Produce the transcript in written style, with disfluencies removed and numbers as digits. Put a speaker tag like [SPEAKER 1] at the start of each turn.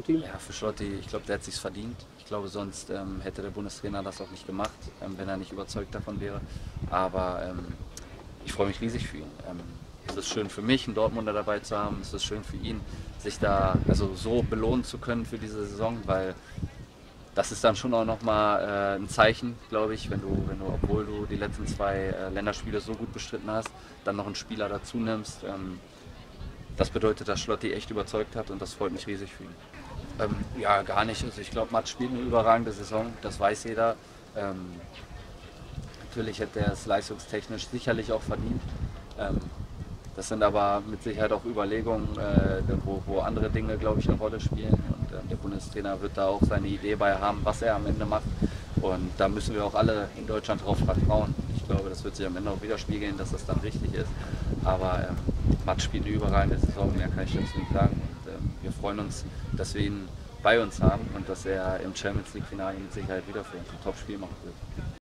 [SPEAKER 1] Team?
[SPEAKER 2] Ja, für Schlotti, ich glaube, der hat sich's verdient. Ich glaube, sonst hätte der Bundestrainer das auch nicht gemacht, wenn er nicht überzeugt davon wäre. Aber ich freue mich riesig für ihn. Es ist schön für mich, einen Dortmunder dabei zu haben. Es ist schön für ihn, sich da also so belohnen zu können für diese Saison, weil das ist dann schon auch nochmal ein Zeichen, glaube ich, wenn du, obwohl du die letzten zwei Länderspiele so gut bestritten hast, dann noch einen Spieler dazu nimmst. Das bedeutet, dass Schlotti echt überzeugt hat und das freut mich riesig für ihn. Ja, gar nicht. Also ich glaube, Matt spielt eine überragende Saison, das weiß jeder. Natürlich hätte er es leistungstechnisch sicherlich auch verdient. Ähm, Das sind aber mit Sicherheit auch Überlegungen, wo andere Dinge, glaube ich, eine Rolle spielen. Und der Bundestrainer wird da auch seine Idee bei haben, was er am Ende macht. Und da müssen wir auch alle in Deutschland drauf vertrauen. Ich glaube, das wird sich am Ende auch widerspiegeln, dass das dann richtig ist. Aber Matt spielt eine überragende Saison, mehr kann ich dazu nicht sagen. Und wir freuen uns, dass wir ihn bei uns haben und dass er im Champions League-Finale mit Sicherheit wieder für uns ein Top-Spiel machen wird.